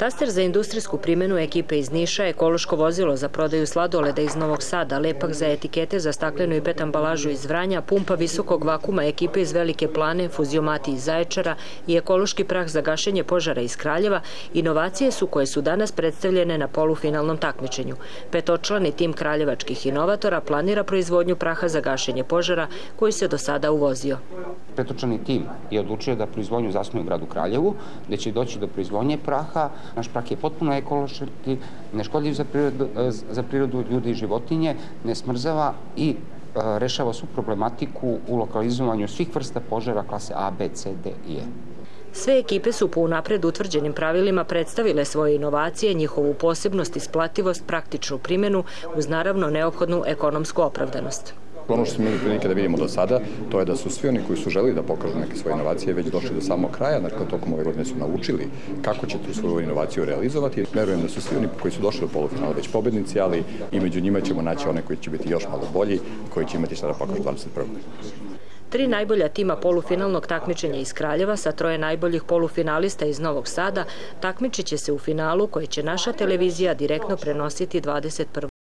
Taster za industrijsku primjenu ekipe iz Niša, ekološko vozilo za prodaju sladoleda iz Novog Sada, lepak za etikete za staklenu i PET ambalažu iz Vranja, pumpa visokog vakuma ekipe iz Velike Plane, fuziomati iz Zaječara i ekološki prah za gašenje požara iz Kraljeva inovacije su koje su danas predstavljene na polufinalnom takmičenju. Petočlani tim kraljevačkih inovatora planira proizvodnju praha za gašenje požara koji se do sada uvozio. Petočlani tim je odlučio da proizvodnju zasnuje u gradu Kraljevu, gde će doći do proizvodnje praha. Naš prah je potpuno ekološki, neškodljiv za prirodu, ljude i životinje, ne smrzava i rešava svu problematiku u lokalizovanju svih vrsta požara klase A, B, C, D i E. Sve ekipe su po unapred utvrđenim pravilima predstavile svoje inovacije, njihovu posebnost, isplativost, praktičnu primjenu uz naravno neophodnu ekonomsku opravdanost. Ono što smo imali prilike da vidimo do sada, to je da su svi oni koji su želeli da pokažu neke svoje inovacije već došli do samog kraja, znači tokom ove godine su naučili kako će tu svoju inovaciju realizovati. Verujem da su svi oni koji su došli do polufinala već pobednici, ali i među njima ćemo naći one koji će biti još malo bolji, koji će imati šta da pokažu 21. 3 najbolja tima polufinalnog takmičenja iz Kraljeva sa 3 najboljih polufinalista iz Novog Sada takmičit će se u finalu koje će naša televizija direktno prenositi 21.